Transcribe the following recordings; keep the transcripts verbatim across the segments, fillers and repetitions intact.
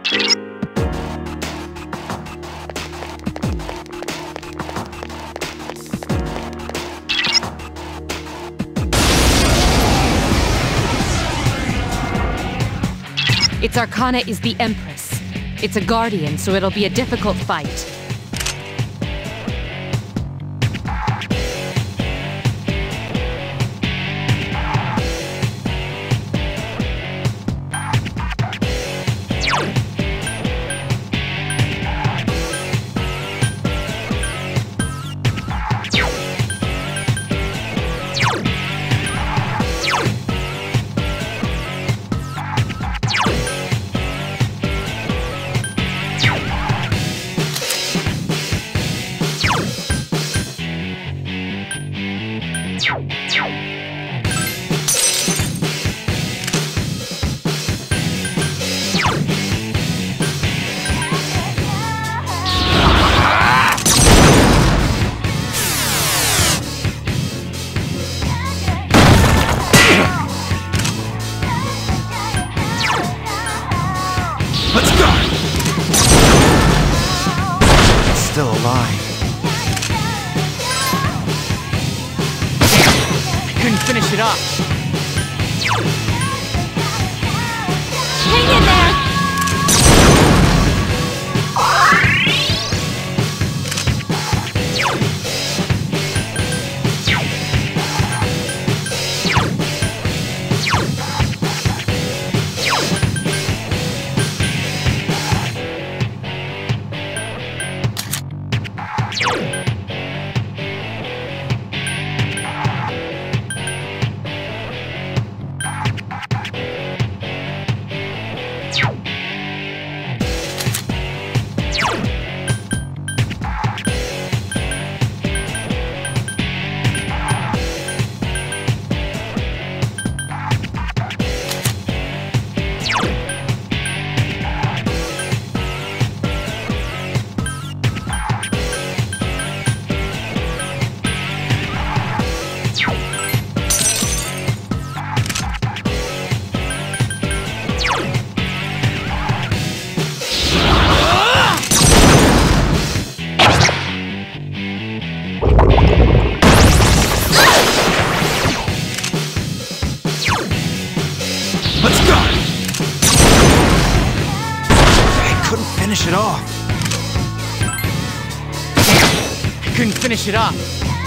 Its Arcana is the Empress. It's a guardian, so it'll be a difficult fight. Let's go! It's still alive. I couldn't finish it off. Hang in there! Let's go! I couldn't finish it off. I couldn't finish it off.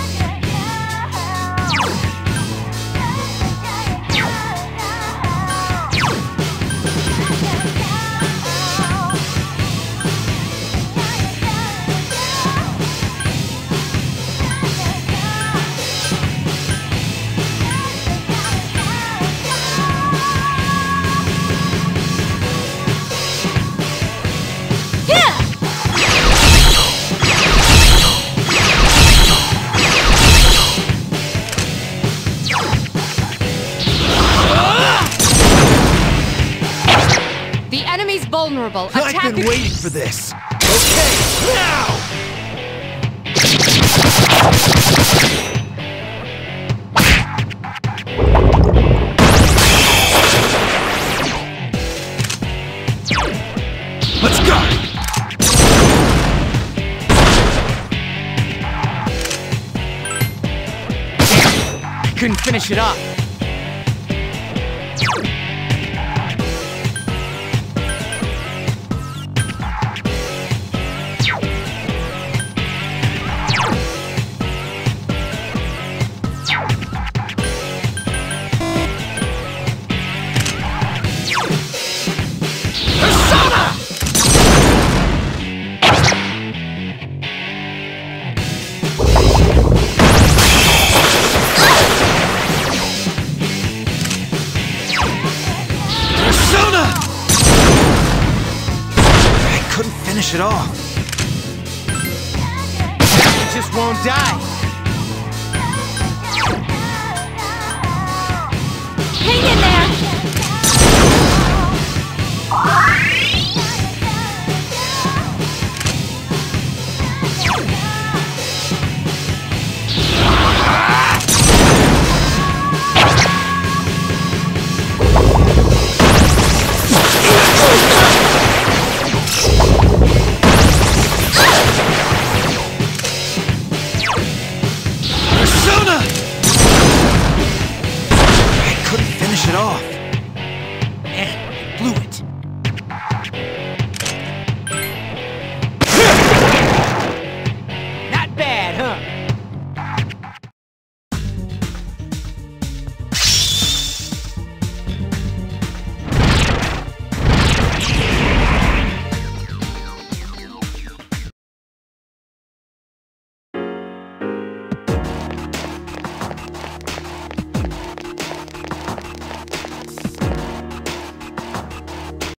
Vulnerable. Attack. I've been waiting for this. Okay, now! Let's go! I couldn't finish it off. Finish it off. It just won't die.